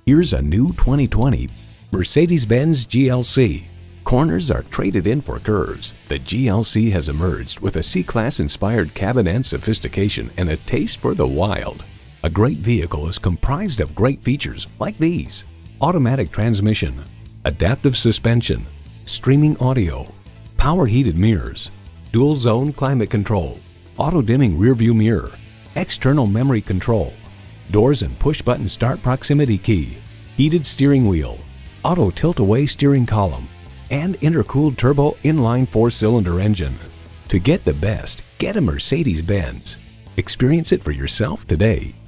Here's a new 2020 Mercedes-Benz GLC. Corners are traded in for curves. The GLC has emerged with a C-Class inspired cabin and sophistication and a taste for the wild. A great vehicle is comprised of great features like these: automatic transmission, adaptive suspension, streaming audio, power heated mirrors, dual zone climate control, auto dimming rear view mirror, external memory control, doors and push button start proximity key, heated steering wheel, auto tilt-away steering column, and intercooled turbo inline 4-cylinder engine. To get the best, get a Mercedes-Benz. Experience it for yourself today.